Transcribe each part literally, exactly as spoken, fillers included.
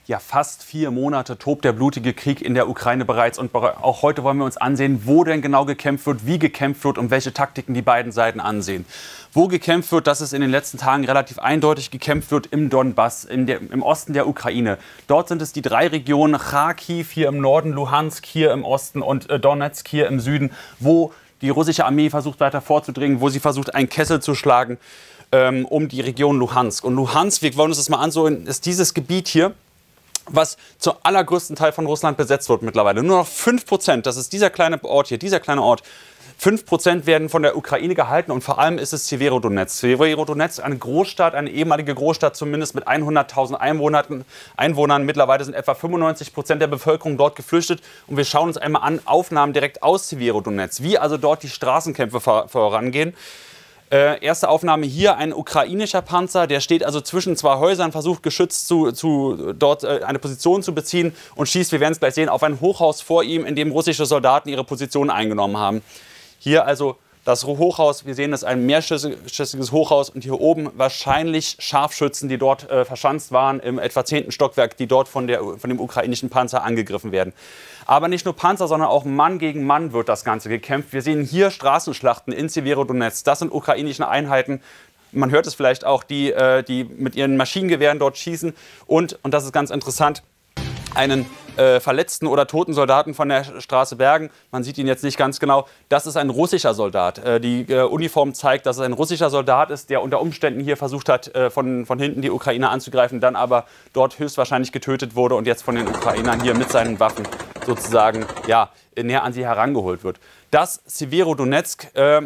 Ja, fast vier Monate tobt der blutige Krieg in der Ukraine bereits. Und auch heute wollen wir uns ansehen, wo denn genau gekämpft wird, wie gekämpft wird und welche Taktiken die beiden Seiten ansehen. Wo gekämpft wird, dass es in den letzten Tagen relativ eindeutig gekämpft wird im Donbass, in der, im Osten der Ukraine. Dort sind es die drei Regionen, Charkiw hier im Norden, Luhansk hier im Osten und äh, Donetsk hier im Süden, wo die russische Armee versucht weiter vorzudringen, wo sie versucht, einen Kessel zu schlagen ähm, um die Region Luhansk. Und Luhansk, wir wollen uns das mal ansehen, ist dieses Gebiet hier, was zum allergrößten Teil von Russland besetzt wird mittlerweile. Nur noch fünf Prozent, das ist dieser kleine Ort hier, dieser kleine Ort. fünf Prozent werden von der Ukraine gehalten und vor allem ist es Severodonetsk. Severodonetsk, eine Großstadt, eine ehemalige Großstadt, zumindest mit hunderttausend Einwohnern. Einwohnern. Mittlerweile sind etwa fünfundneunzig Prozent der Bevölkerung dort geflüchtet. Und wir schauen uns einmal an, Aufnahmen direkt aus Severodonetsk, wie also dort die Straßenkämpfe vor, vorangehen. Äh, erste Aufnahme hier, ein ukrainischer Panzer, der steht also zwischen zwei Häusern, versucht geschützt zu, zu, dort äh, eine Position zu beziehen und schießt, wir werden es gleich sehen, auf ein Hochhaus vor ihm, in dem russische Soldaten ihre Position eingenommen haben. Hier also das Hochhaus, wir sehen, das ist ein mehrgeschossiges Hochhaus und hier oben wahrscheinlich Scharfschützen, die dort äh, verschanzt waren, im etwa zehnten Stockwerk, die dort von, der, von dem ukrainischen Panzer angegriffen werden. Aber nicht nur Panzer, sondern auch Mann gegen Mann wird das Ganze gekämpft. Wir sehen hier Straßenschlachten in Severodonetsk. Das sind ukrainische Einheiten. Man hört es vielleicht auch, die, äh, die mit ihren Maschinengewehren dort schießen. Und, und das ist ganz interessant, einen äh, verletzten oder toten Soldaten von der Straße bergen. Man sieht ihn jetzt nicht ganz genau. Das ist ein russischer Soldat. Äh, die äh, Uniform zeigt, dass es ein russischer Soldat ist, der unter Umständen hier versucht hat, äh, von, von hinten die Ukrainer anzugreifen, dann aber dort höchstwahrscheinlich getötet wurde und jetzt von den Ukrainern hier mit seinen Waffen sozusagen ja, näher an sie herangeholt wird. Das Severodonetsk, äh,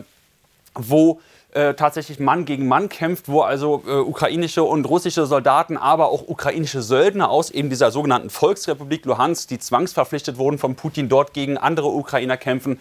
wo Äh, tatsächlich Mann gegen Mann kämpft, wo also äh, ukrainische und russische Soldaten, aber auch ukrainische Söldner aus eben dieser sogenannten Volksrepublik Luhansk, die zwangsverpflichtet wurden von Putin, dort gegen andere Ukrainer kämpfen.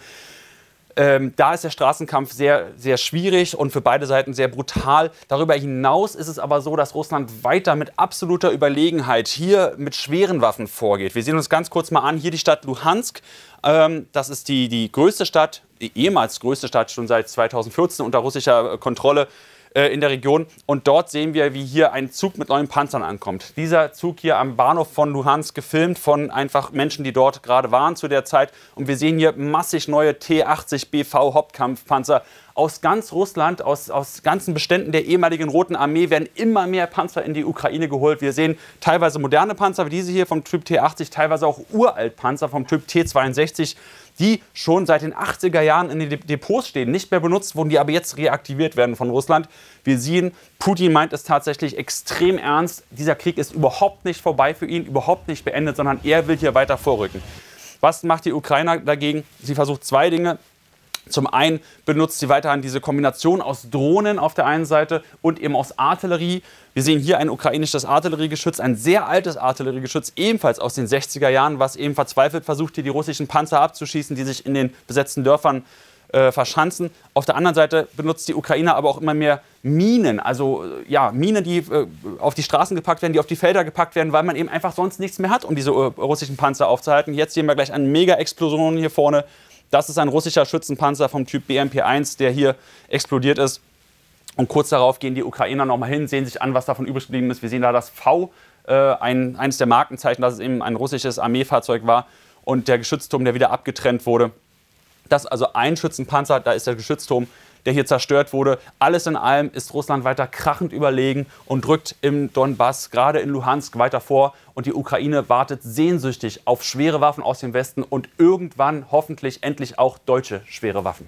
Ähm, da ist der Straßenkampf sehr, sehr schwierig und für beide Seiten sehr brutal. Darüber hinaus ist es aber so, dass Russland weiter mit absoluter Überlegenheit hier mit schweren Waffen vorgeht. Wir sehen uns ganz kurz mal an, hier die Stadt Luhansk. Ähm, das ist die, die größte Stadt, die ehemals größte Stadt, schon seit zweitausendvierzehn unter russischer Kontrolle äh, in der Region. Und dort sehen wir, wie hier ein Zug mit neuen Panzern ankommt. Dieser Zug hier am Bahnhof von Luhansk, gefilmt von einfach Menschen, die dort gerade waren zu der Zeit. Und wir sehen hier massig neue T achtzig B V Hauptkampfpanzer. Aus ganz Russland, aus, aus ganzen Beständen der ehemaligen Roten Armee werden immer mehr Panzer in die Ukraine geholt. Wir sehen teilweise moderne Panzer wie diese hier vom Typ T achtzig, teilweise auch Uraltpanzer vom Typ T zweiundsechzig, die schon seit den achtziger Jahren in den Depots stehen, nicht mehr benutzt wurden, die aber jetzt reaktiviert werden von Russland. Wir sehen, Putin meint es tatsächlich extrem ernst. Dieser Krieg ist überhaupt nicht vorbei für ihn, überhaupt nicht beendet, sondern er will hier weiter vorrücken. Was macht die Ukrainer dagegen? Sie versucht zwei Dinge. Zum einen benutzt sie weiterhin diese Kombination aus Drohnen auf der einen Seite und eben aus Artillerie. Wir sehen hier ein ukrainisches Artilleriegeschütz, ein sehr altes Artilleriegeschütz, ebenfalls aus den sechziger Jahren, was eben verzweifelt versucht, hier die russischen Panzer abzuschießen, die sich in den besetzten Dörfern äh, verschanzen. Auf der anderen Seite benutzt die Ukraine aber auch immer mehr Minen, also ja, Minen, die äh, auf die Straßen gepackt werden, die auf die Felder gepackt werden, weil man eben einfach sonst nichts mehr hat, um diese äh, russischen Panzer aufzuhalten. Jetzt sehen wir gleich eine Mega-Explosion hier vorne. Das ist ein russischer Schützenpanzer vom Typ B M P eins, der hier explodiert ist. Und kurz darauf gehen die Ukrainer noch mal hin, sehen sich an, was davon übrig geblieben ist. Wir sehen da das V, äh, ein, eines der Markenzeichen, dass es eben ein russisches Armeefahrzeug war. Und der Geschützturm, der wieder abgetrennt wurde. Das ist also ein Schützenpanzer, da ist der Geschützturm, der hier zerstört wurde. Alles in allem ist Russland weiter krachend überlegen und drückt im Donbass, gerade in Luhansk, weiter vor. Und die Ukraine wartet sehnsüchtig auf schwere Waffen aus dem Westen und irgendwann hoffentlich endlich auch deutsche schwere Waffen.